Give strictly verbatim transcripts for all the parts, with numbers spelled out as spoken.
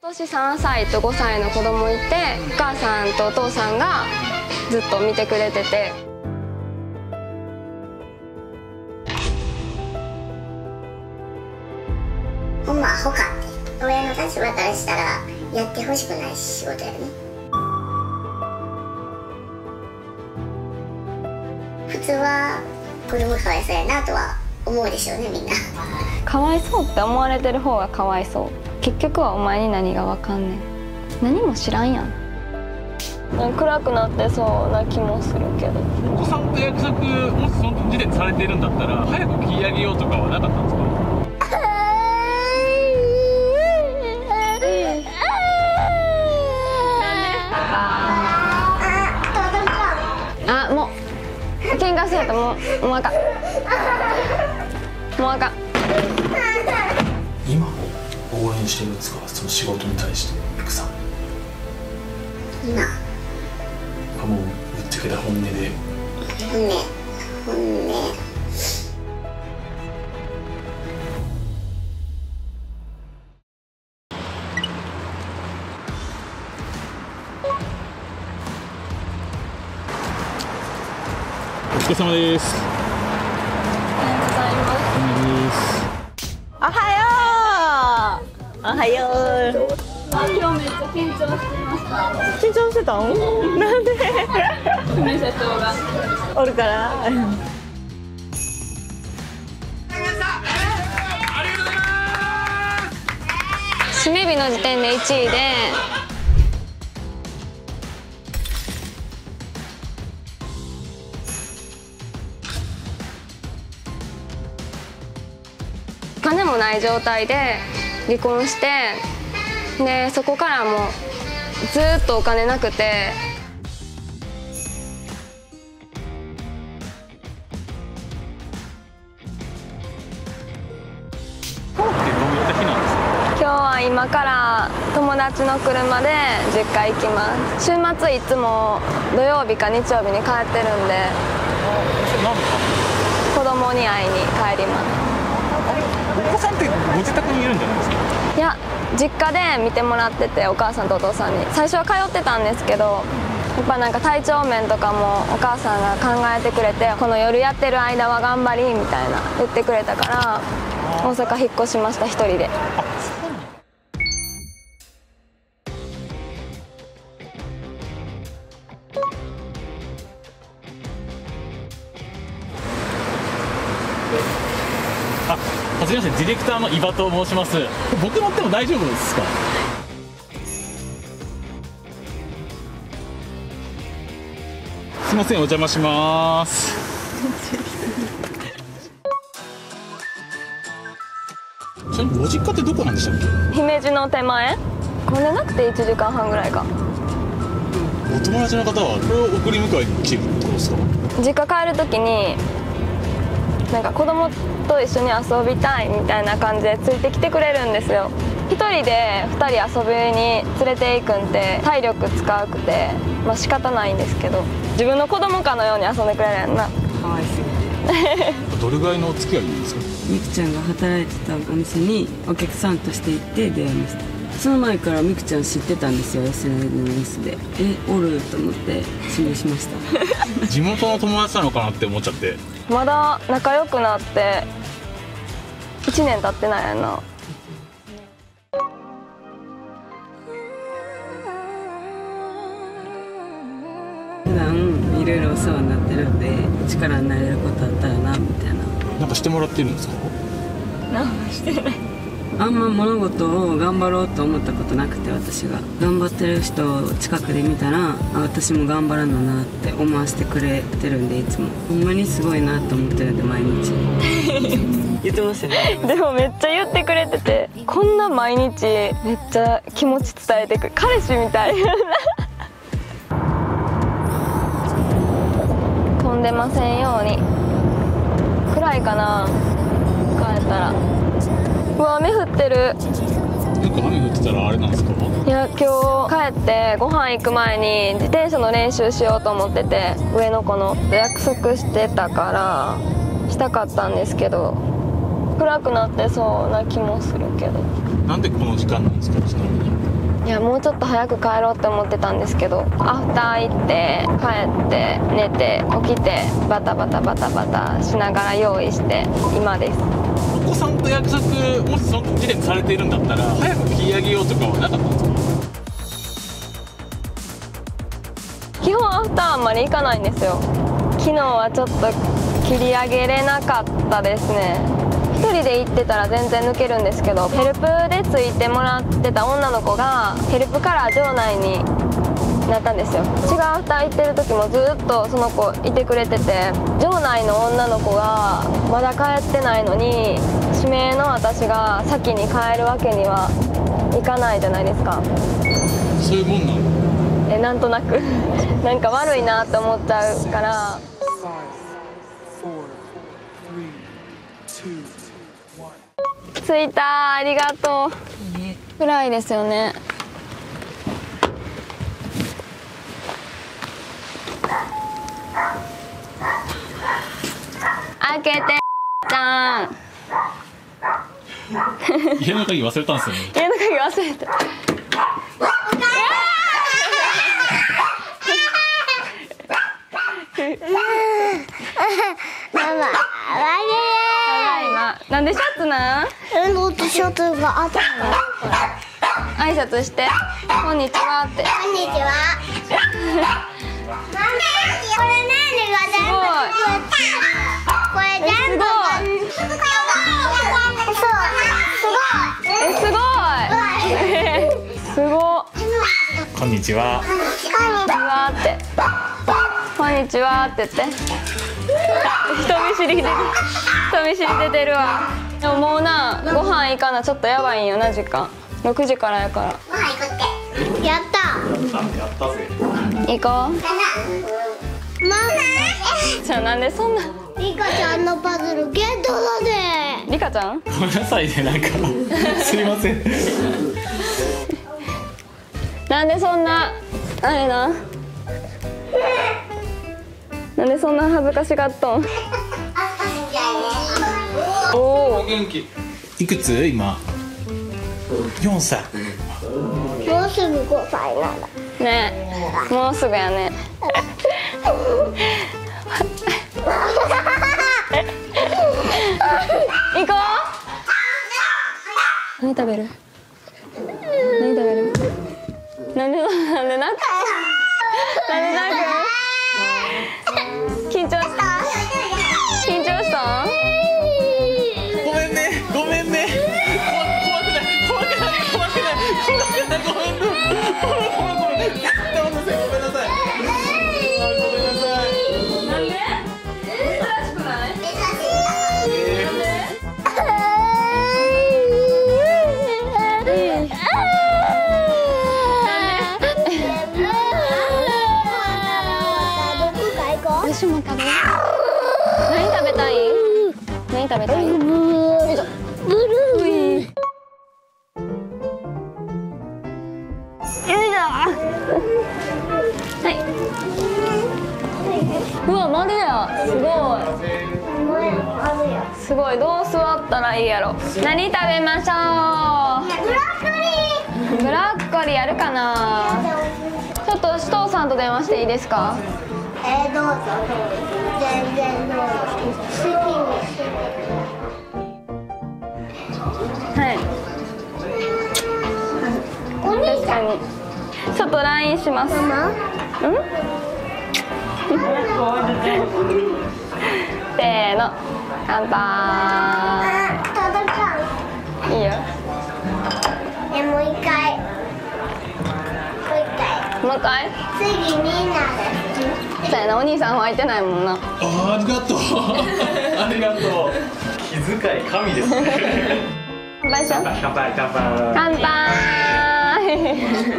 今年さんさいとごさいの子供いて、お母さんとお父さんがずっと見てくれてて。 ほんまアホかって、親の立場からしたらやってほしくない仕事やね。普通は子供かわいそうやなとは思うでしょうね、みんな。 かわいそうって思われてる方がかわいそう。結局はお前に何がわかんねん。何も知らんやん。暗くなってそうな気もするけど。 お子さんと約束、もしその時点でされているんだったら早く切り上げようとかはなかったんですか？あ、もう喧嘩するともうもうあかん。もうあかん。 今応援してるんですか、その仕事に対して。ミクさん今もうぶっちゃけた本音で。 本音本音お疲れ様です。 おはようございます。 おはよう。おはよう。 今日めっちゃ緊張してました。 緊張してたん？なんで？ 梅社長がおるから。 締め日の時点でいちいで、お金もない状態で離婚して、でそこからもうずっとお金なくて。今日は今から友達の車で実家行きます。週末いつも土曜日か日曜日に帰ってるんで、子供に会いに帰ります。 お子さんってご自宅にいるんじゃないですか？ いや、実家で見てもらってて、お母さんとお父さんに。最初は通ってたんですけど、やっぱなんか体調面とかもお母さんが考えてくれて、この夜やってる間は頑張りみたいな言ってくれたから、大阪引っ越しました、一人で。 あ、はじめまして、ディレクターの伊庭と申します。僕乗っても大丈夫ですか？すいません、お邪魔します。ちなみにご実家ってどこなんでしたっけ？ 姫路の手前、混んでなくていちじかんはんぐらいか。 お友達の方はこれを送り迎えに来てるってことですか？ 実家帰る時になんか子供と一緒に遊びたいみたいな感じでついてきてくれるんですよ。一人でふたり遊びに連れて行くんって体力使うくて、まあ仕方ないんですけど、自分の子供かのように遊んでくれるやんな。 可愛すぎて。 どれぐらいのお付き合いなんですか？ みくちゃんが働いてたお店にお客さんとして行って出会いました。その前からみくちゃん知ってたんですよ、 エスエヌエス で。え、おると思って指名しました地元の友達なのかなって思っちゃって。 まだ仲良くなっていちねん経ってないやんな。 普段いろいろお世話になってるんで、力になれることあったらなみたいな。 なんかしてもらってるんですか？ 何もしてない。 あんま物事を頑張ろうと思ったことなくて、私が頑張ってる人を近くで見たら、あ、私も頑張らななって思わせてくれてるんで、いつもほんまにすごいなと思ってるんで、毎日言ってましたね。 でもめっちゃ言ってくれてて、こんな毎日めっちゃ気持ち伝えてくる、彼氏みたいな飛んでませんように。暗いかな、帰ったら。うわ、雨降ってる。 なんか雨降ってたらあれなんですか？ いや、今日帰ってご飯行く前に自転車の練習しようと思ってて、上の子の約束してたからしたかったんですけど、暗くなってそうな気もするけど。 なんでこの時間なんですか？ちなみに。 いやもうちょっと早く帰ろうって思ってたんですけど、アフター行って帰って寝て起きてバタバタバタバタしながら用意して今です。 お子さんと約束、もしその時点でされているんだったら早く切り上げようとかはなかったんですか？ 基本アフターあんまり行かないんですよ。昨日はちょっと切り上げれなかったですね。一人で行ってたら全然抜けるんですけど、ヘルプでついてもらってた女の子がヘルプから場内になったんですよ。違うアフター行ってる時もずっとその子いてくれてて、場内の女の子がまだ帰ってないのに指名の私が先に帰るわけにはいかないじゃないですか。 そういうもんなの？ えなんとなくなんか悪いなって思っちゃうから。着いた、ありがとう。暗いですよね。開けてちゃん。 家の鍵忘れたんですよね。 家の鍵忘れた。 ママ、 なんでシャツなん？ 運動とシャツがあったの。 挨拶して。こんにちはって。 こんにちは。ママ、これ何が全部これ全部がえすごい。すごい。 こんにちは。 こんにちはって。こんにちはって言って。人見知りで人見知り出てるわ。でももうな、ご飯行かなちょっとやばいんよな時間。ろくじからやから。 ご飯行くって。やった。 やったぜ。 行こう。 ママ。 じゃあなんでそんな。 リカちゃんのパズルゲットだね。 リカちゃん？ ごめんなさいね、なんかすいません。 なんでそんなあれな。なんでそんな恥ずかしがっとん？おお。 元気。いくつ今？よんさい。 もうすぐごさいなの。 ねえ、もうすぐやね。行こう。何食べる？何食べる？なんでなんで泣く？なんで泣く？緊張した？緊張した？ ごめんね、ごめんね。怖くない、怖くない、怖くない、怖くない、ごめんね。ごめんごめんごめん。ごめんなさい、ごめんなさい。ごめんなさい。 なんで？珍しくない？私も食べる。何食べたい？何食べたい？よいしょ。ブルー。よいしょ。はい。うわ、マジや。すごい。すごい。どう座ったらいいやろ。何食べましょう。 ブロッコリー。 ブロッコリーやるかな。ちょっと首藤さんと電話していいですか？ えー、どうぞどうぞ。全然どうぞ。好きにして。 はい。 お兄確かに。ちょっと ライン します。 ママ。 うん？せーの。乾杯。 あ、届かん。 いいよ。 え、もう一回。もう一回。 もう一回。 次みんなで。 そうやな、お兄さんは空いてないもんな。 ありがとう。ありがとう。気遣い神ですね。 乾杯しよう。 乾杯乾杯。 乾杯。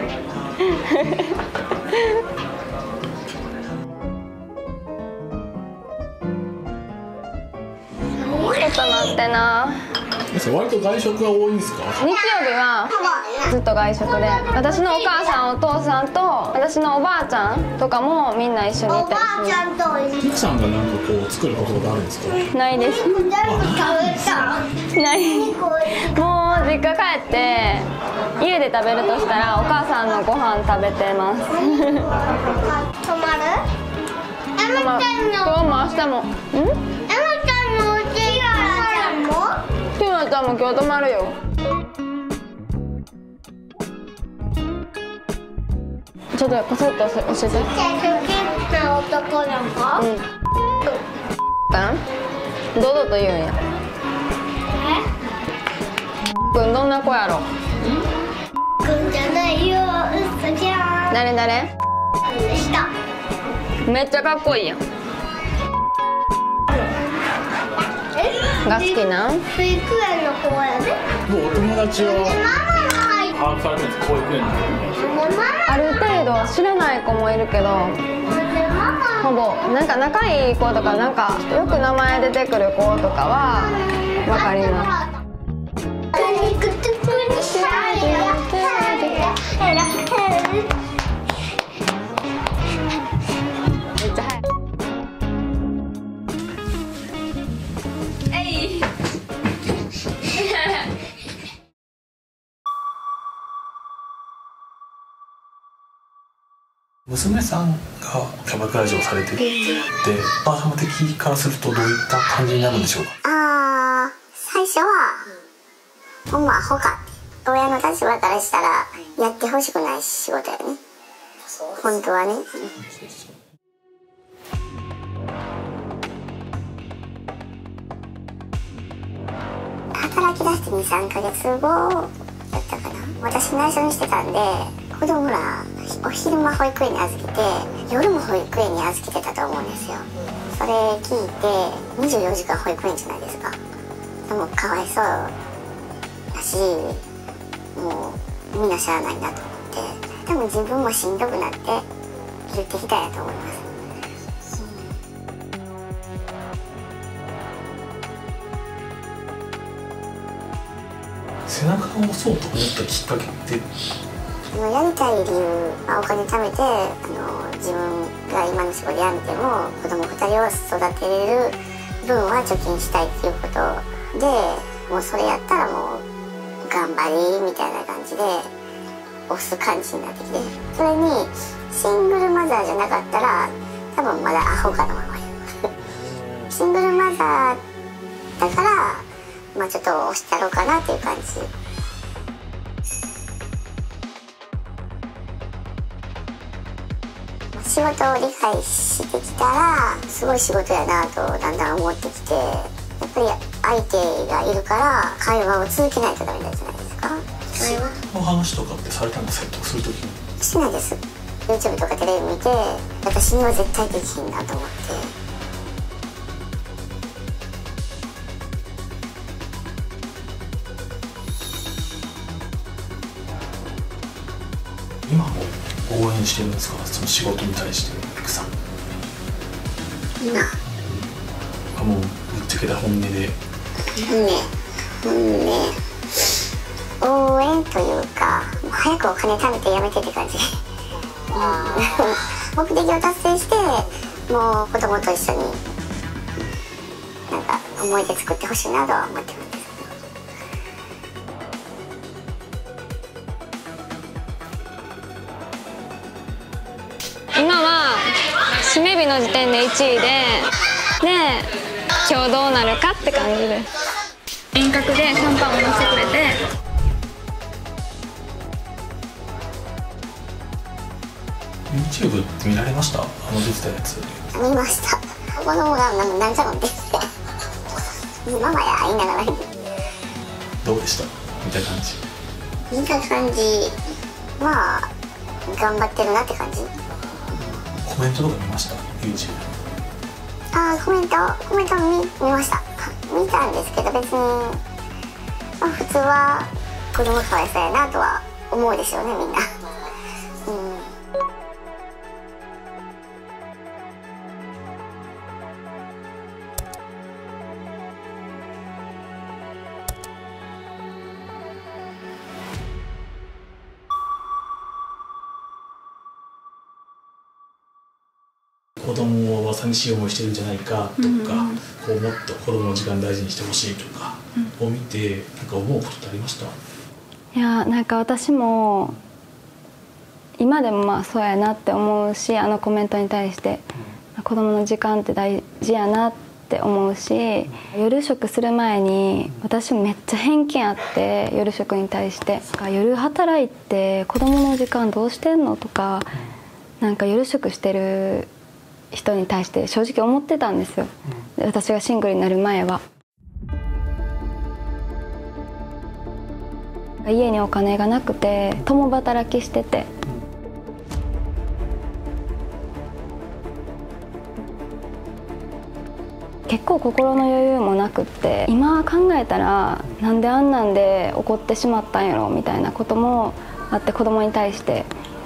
ちょっと待ってな。 割と外食が多いんですか？ 日曜日はずっと外食で、私のお母さんお父さんと私のおばあちゃんとかもみんな一緒に行おばったりしあちゃんと一緒に。 奥さんがなんかこう作ることがあるんですか？ ないです。 全部食べた。 ない。もう実家帰って家で食べるとしたらお母さんのご飯食べてます。 泊まる？エマちゃんの今日も明日も。ん？ エマちゃんのお家ティラちゃんも？ ティナちゃんも今日泊まるよ。ちょっとこそっと教えて。 じゃあ好きな男の子？ うん。どうぞと言うんや。くんどんな子やろ。 くんじゃないよ、嘘じゃん。 誰誰？ 下。 めっちゃかっこいいやん。が好きなん？ 保育園の子やね。 もうお友達はママが入って把握されてるんです保育園のる。ママある程度知らない子もいるけど、ほぼなんか仲いい子とかなんかよく名前出てくる子とかはわかります。めっちゃ早い。えい。 娘さんがキャバクラ嬢をされてて、お母様的からするとどういった感じになるんでしょうか。 あー、最初はほんまアホかって親の立場からしたらやってほしくない仕事やね、本当はね。働き出してにさんかげつごだったかな。私内緒にしてたんで、子供らお昼間保育園に預けて夜も保育園に預けてたと思うんですよ。それ聞いてにじゅうよじかん保育園じゃないですか。でもかわいそうだし、もうみんなしゃあないなと思って、多分自分もしんどくなって言ってきたんやと思います。 背中を押そうと思ったきっかけってやりたい理由、まあ、お金貯めてあの自分が今の仕事辞めても子供ふたりを育てれる分は貯金したいっていうことで、もうそれやったらもう頑張りみたいな感じで押す感じになってきて、それにシングルマザーじゃなかったら多分まだアホかのままシングルマザーだから、まあ、ちょっと押してやろうかなっていう感じ。仕事を理解してきたらすごい仕事やなとだんだん思ってきて、やっぱり相手がいるから会話を続けないとダメなんじゃないですか。会話の話とかってされたんですか、説得するときに。 しないです。 YouTube とかテレビ見て私には絶対できひんなと思って、 今も応援してるんですか、その仕事に対して奥さん。 今あ、もうぶっちゃけた本音で。 ね本音応援というか、もう早くお金貯めてやめてって感じ目的を達成してもう子供と一緒になんか思い出作ってほしいなとは思ってるんです。 今は締め日の時点でいちいで、で今日どうなるかって感じです。遠隔でシャンパンを出してくれて、 YouTube って見られました？あの出てたやつ。 見ました。子供がなんなんじゃろんってママや言いながらどうでしたみたいな感じ。 見た感じ、まあ頑張ってるなって感じ。 コメントとか見ました？ YouTube。 あー、コメントコメント見見ました。見たんですけど別に、まあ、普通は子供かわいそうやなとは思うでしょうね、みんな。うん子供は寂しい思いしてるんじゃないかとか、こうもっと子供の時間大事にしてほしいとか、 を見てなんか思うことってありました？ いやなんか私も今でもまあそうやなって思うし、あのコメントに対して、うん、子供の時間って大事やなって思うし、うん、夜食する前に私もめっちゃ偏見あって、夜食に対して夜働いて子供の時間どうしてんのとか、なんか夜食してる人に対して正直思ってたんですよ、うん、私がシングルになる前は。家にお金がなくて共働きしてて、結構心の余裕もなくって、今考えたらなんであんなんで怒ってしまったんやろみたいなこともあって、子供に対して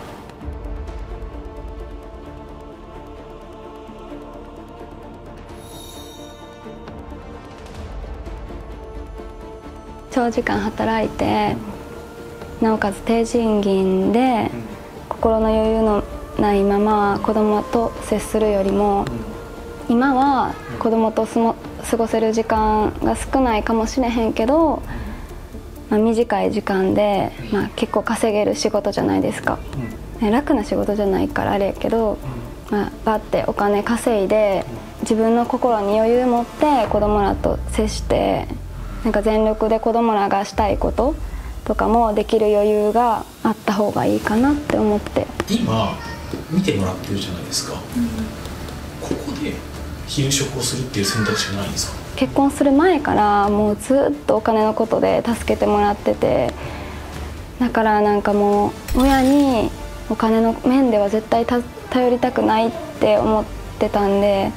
長時間働いて、なおかつ低賃金で心の余裕のないまま子供と接するよりも、今は子供と過ごせる時間が少ないかもしれへんけど、まあ、短い時間で、まあ、結構稼げる仕事じゃないですか、うん、楽な仕事じゃないからあれやけど、まあ、バッてお金稼いで自分の心に余裕持って子供らと接して、なんか全力で子供らがしたいこととかもできる余裕があった方がいいかなって思って。 今見てもらってるじゃないですか、うん、ここで昼食をするっていう選択肢はないんですか？ 結婚する前からもうずっとお金のことで助けてもらってて、だからなんかもう親にお金の面では絶対た頼りたくないって思ってたんで、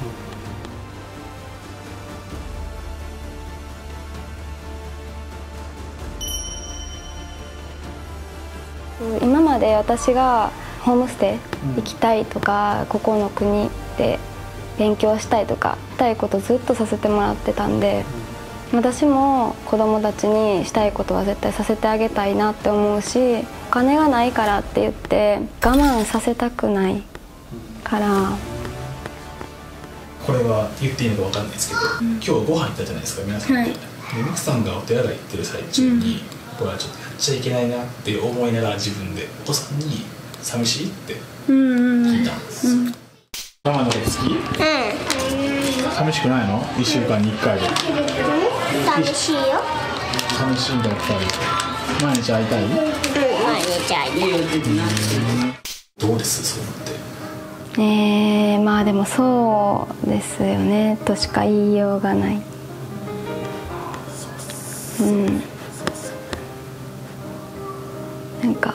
今まで私がホームステイ行きたいとか、うん、ここの国で勉強したいとかしたいことずっとさせてもらってたんで、うん、私も子供たちにしたいことは絶対させてあげたいなって思うし、お金がないからって言って我慢させたくないから、うん、 これは言っていいのか分かんないですけど、うん、今日ご飯行ったじゃないですか皆さんで、はい、でミクさんがお手洗い行ってる最中に、うん、これはちょっとやっちゃいけないなって思いながら自分でお父さんに寂しいって聞いたんですよ。ママのこと好き？うん。寂しくないの？いっしゅうかんにいっかいで。 寂しいよ。 寂しいんだやっぱり。毎日会いたい？うん、毎日会いたい。 どうですそうなって？ えー、まあでもそうですよねとしか言いようがない。うん。なんか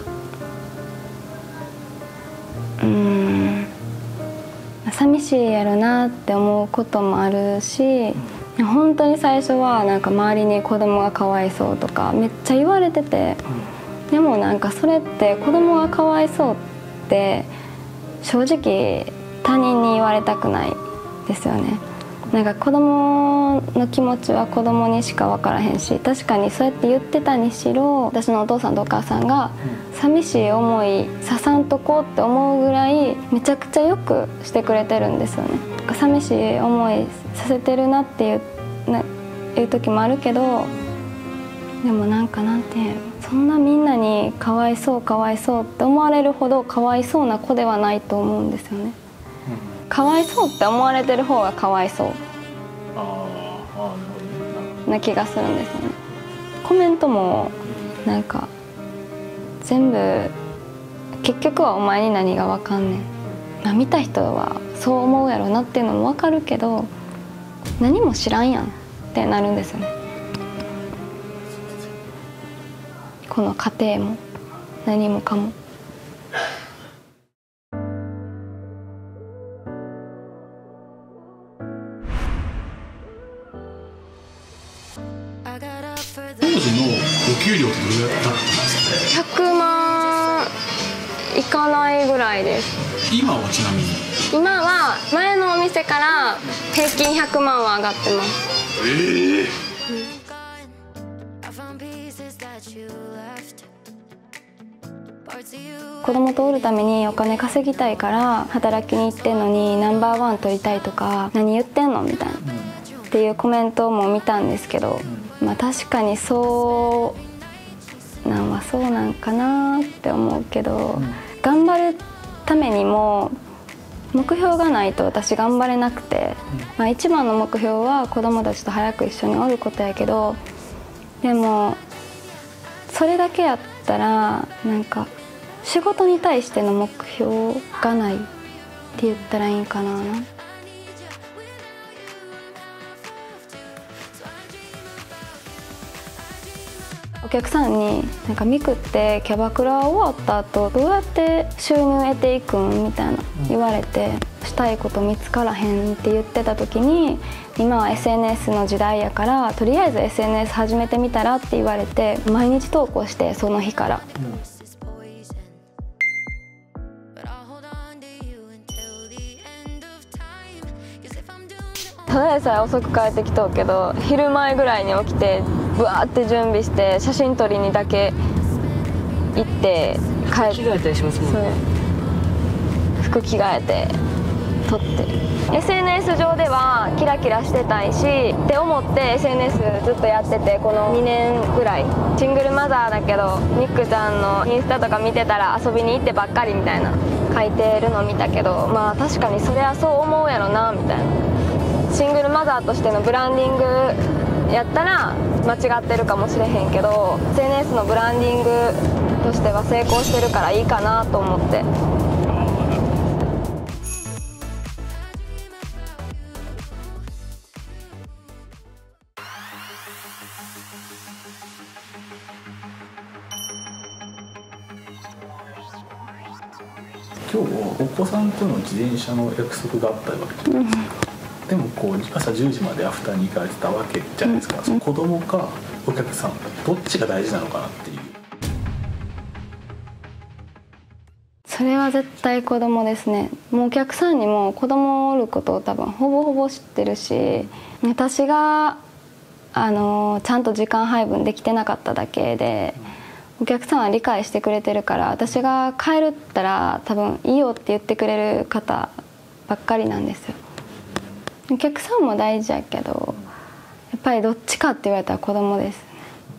うーん寂しいやろなって思うこともあるし、本当に最初はなんか周りに子供がかわいそうとかめっちゃ言われてて、でもなんかそれって子供がかわいそうって正直他人に言われたくないですよね。なんか子供の気持ちは子供にしか分からへんし、確かにそうやって言ってたにしろ、私のお父さんとお母さんが寂しい思いささんとこうって思うぐらいめちゃくちゃよくしてくれてるんですよね。寂しい思いさせてるなっていう、ないう時もあるけど、でもなんかなんていうの、そんなみんなにかわいそうかわいそうって思われるほどかわいそうな子ではないと思うんですよね。かわいそうって思われてる方がかわいそうな気がするんですよね。コメントもなんか全部結局はお前に何がわかんねん、まあ、見た人はそう思うやろなっていうのもわかるけど、何も知らんやんってなるんですよね。この家庭も何もかも。 当時のお給料ってどれぐらいだったんですか？ひゃくまんいかないぐらいです。 今はちなみに？ 今は前のお店から平均ひゃくまんは上がってます。えー、子供とおるためにお金稼ぎたいから働きに行ってんのにナンバーワン取りたいとか何言ってんのみたいな、うん、っていうコメントも見たんですけど、 まあ確かにそうなんはそうなんかなって思うけど、うん、頑張るためにも目標がないと私頑張れなくて、うん、まあ一番の目標は子供たちと早く一緒におることやけど、でもそれだけやったらなんか仕事に対しての目標がないって言ったらいいんかな。お客さんになんかミクってキャバクラ終わった後どうやって収入得ていくんみたいな言われて、したいこと見つからへんって言ってた時に、今は エスエヌエス の時代やからとりあえず エスエヌエス 始めてみたらって言われて、毎日投稿してその日から、うん、ただでさえ遅く帰ってきとうけど昼前ぐらいに起きてブワーって準備して写真撮りにだけ行って帰って、 着替えたりしますもんね。 服着替えて撮って、 エスエヌエス 上ではキラキラしてたいしって思って エスエヌエス ずっとやってて、このにねんぐらいシングルマザーだけどミックちゃんのインスタとか見てたら遊びに行ってばっかりみたいな書いてるの見たけど、まあ確かにそれはそう思うやろなみたいな。シングルマザーとしてのブランディングやったら間違ってるかもしれへんけど エスエヌエス のブランディングとしては成功してるからいいかなと思って。 今日お子さんとの自転車の約束があったわけじゃないですか、うん、でもこう朝じゅうじまでアフターに行かれてたわけじゃないですか、うん、その子供かお客さんかどっちが大事なのかなっていう。 それは絶対子供ですね。もうお客さんにも子供おることを多分ほぼほぼ知ってるし、私があのちゃんと時間配分できてなかっただけで、お客さんは理解してくれてるから、私が帰るったら多分いいよって言ってくれる方ばっかりなんですよ。お客さんも大事やけどやっぱりどっちかって言われたら子供ですね。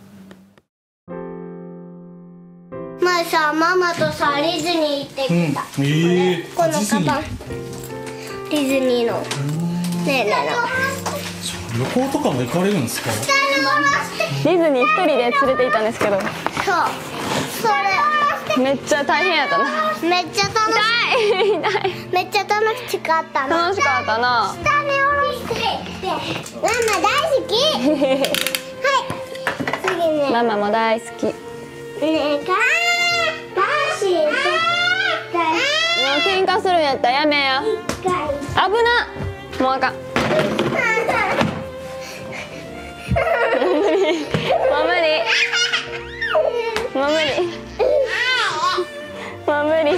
前さママとさディズニー行ってきた、うんえー、このカバンディズニーのねえねえ旅行とかも行かれるんですか？ ディズニー一人で連れて行ったんですけど、そうそれめっちゃ大変やったな。 めっちゃ楽しめっちゃ楽しかったな。 楽しかったな。 下に下ろしてママ大好きはい次ねママも大好きねえかダッシュもう喧嘩するんやったらやめや。危なもうあかんもう無理もう無理もう無理もう無理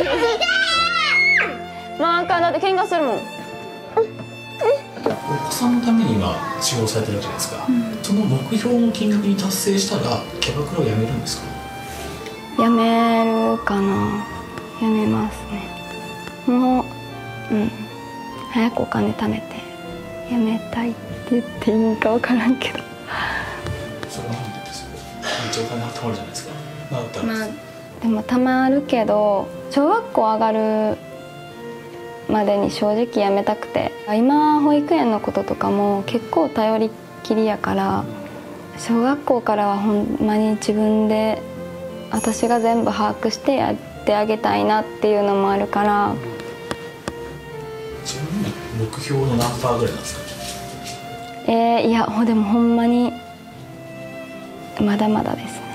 もうあかん、だって喧嘩するもん。 お子さんのために今仕事されてるわけじゃないですか、うん、その目標の金額に達成したらキャバクラを辞めるんですか？ 辞めるかな。辞めますね。もう、うん、早くお金貯めて辞めたいって言っていいんか分からんけど。 それはなんでですか？めっちゃお金貯まるじゃないですか。なったらまあでも貯まるけど小学校上がるまでに正直辞めたくて、今保育園のこととかも結構頼りっきりやから、小学校からはほんまに自分で私が全部把握してやってあげたいなっていうのもあるから。 ちなみに目標の何パーぐらいなんですか？ えー、いやでもほんまにまだまだですね。